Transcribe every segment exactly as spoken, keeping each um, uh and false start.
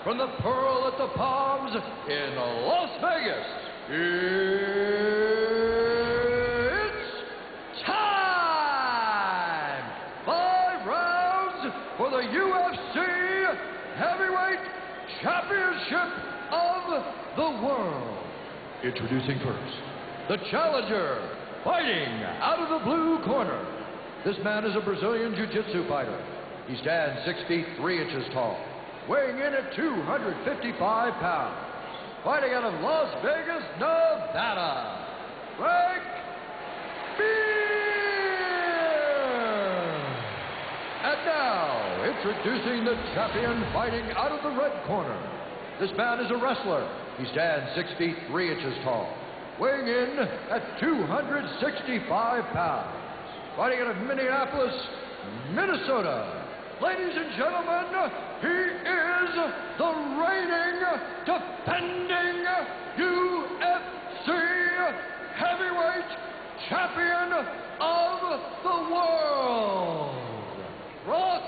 from the Pearl at the Palms in Las Vegas, it's time! Five rounds for the U F C Heavyweight Championship of the World. Introducing first, the challenger, fighting out of the blue corner. This man is a Brazilian Jiu-Jitsu fighter. He stands six feet three inches tall, weighing in at two hundred fifty-five pounds. Fighting out of Las Vegas, Nevada, Frank Mir! And now, introducing the champion fighting out of the red corner. This man is a wrestler. He stands six feet three inches tall, weighing in at two hundred sixty-five pounds. Fighting out of Minneapolis, Minnesota. Ladies and gentlemen, he is the reigning, defending U F C Heavyweight Champion of the World, Brock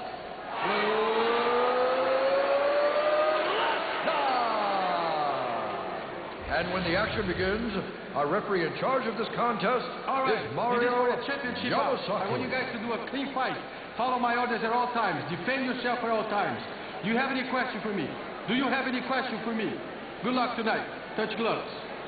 Lesnar. And when the action begins, our referee in charge of this contest all right. is Mario Championship. Yamasaki. I want you guys to do a clean fight. Follow my orders at all times. Defend yourself at all times. Do you have any question for me? Do you have any question for me? Good luck tonight. Touch gloves.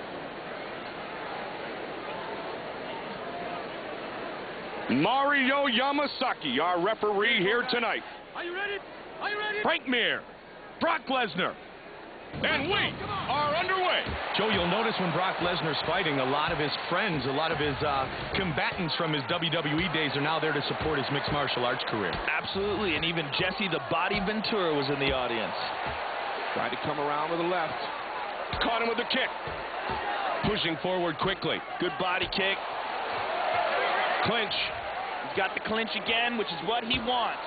Mario Yamasaki, our referee here tonight. Are you ready? Are you ready? Frank Mir, Brock Lesnar. And we are underway. Joe, you'll notice when Brock Lesnar's fighting, a lot of his friends, a lot of his uh, combatants from his W W E days are now there to support his mixed martial arts career. Absolutely, and even Jesse the Body Ventura was in the audience. Tried to come around with a left. Caught him with a kick. Pushing forward quickly. Good body kick. Clinch. He's got the clinch again, which is what he wants.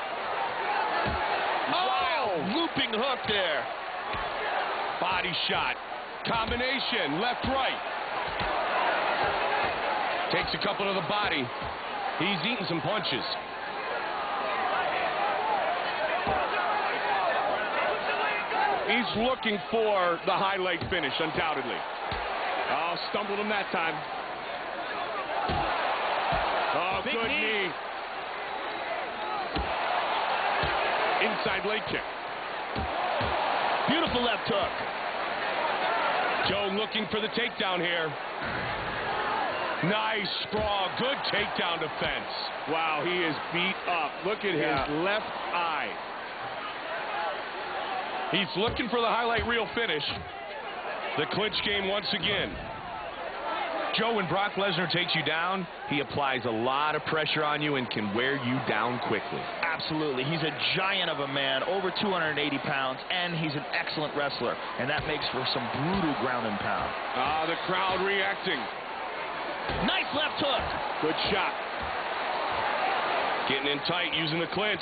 Oh! Wow, looping hook there. Body shot. Combination. Left, right. Takes a couple to the body. He's eating some punches. He's looking for the high leg finish, undoubtedly. Oh, stumbled him that time. Oh, Big good knee. knee. Inside leg kick. Beautiful left hook. Joe looking for the takedown here. Nice sprawl. Good takedown defense. Wow, he is beat up. Look at Yeah. his left eye. He's looking for the highlight reel finish. The clinch game once again. Joe, when Brock Lesnar takes you down, he applies a lot of pressure on you and can wear you down quickly. Absolutely. He's a giant of a man, over two hundred eighty pounds, and he's an excellent wrestler. And that makes for some brutal ground and pound. Ah, the crowd reacting. Nice left hook. Good shot. Getting in tight, using the clinch.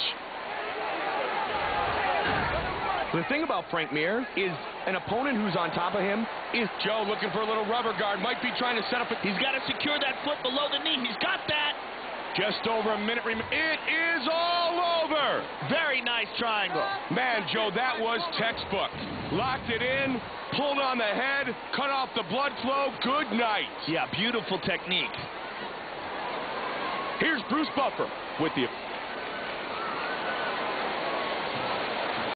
The thing about Frank Mir is an opponent who's on top of him is Joe looking for a little rubber guard. Might be trying to set up a... He's got to secure that foot below the knee. He's got that. Just over a minute remaining. It is all over. Very nice triangle. Man, Joe, that was textbook. Locked it in, pulled on the head, cut off the blood flow. Good night. Yeah, beautiful technique. Here's Bruce Buffer with the